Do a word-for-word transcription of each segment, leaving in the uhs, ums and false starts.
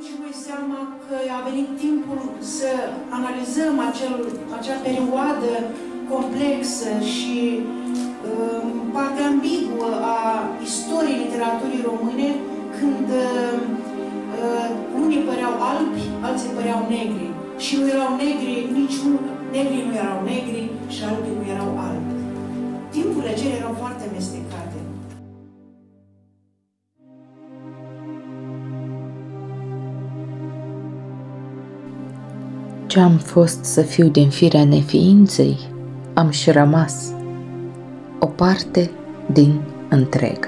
și noi seama că a venit timpul să analizăm acel, acea perioadă complexă și uh, parcă ambiguă a istoriei literaturii române, când uh, uh, unii păreau albi, alții păreau negri. Și nu erau negri, nici nu, negrii nu erau negri și albii nu erau albi. Timpurile acelea erau foarte amestecate. Ce-am fost să fiu din firea neființei, am și rămas o parte din întreg.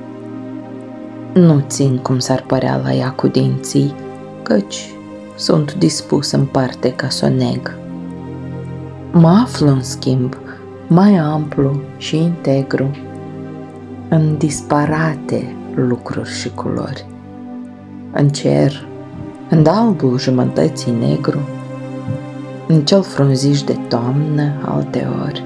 Nu țin cum s-ar părea la ea cu dinții, căci sunt dispus în parte ca să o neg. Mă aflu, în schimb, mai amplu și integru în disparate lucruri și culori, în cer, în albul jumătății negru, în cel frunziș de toamnă alteori.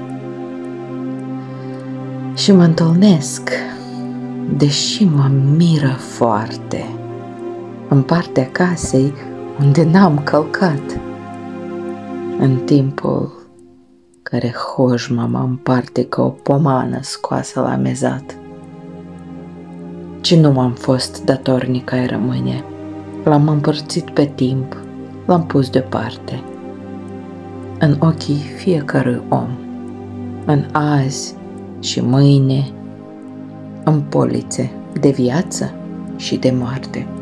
Și mă întâlnesc, deși mă miră foarte, în partea casei unde n-am călcat, în timpul care hojma mă împarte ca o pomană scoasă la mezat. Ci nu am fost datornic ai rămâne, l-am împărțit pe timp, l-am pus deoparte, în ochii fiecărui om, în azi și mâine, în polițe de viață și de moarte.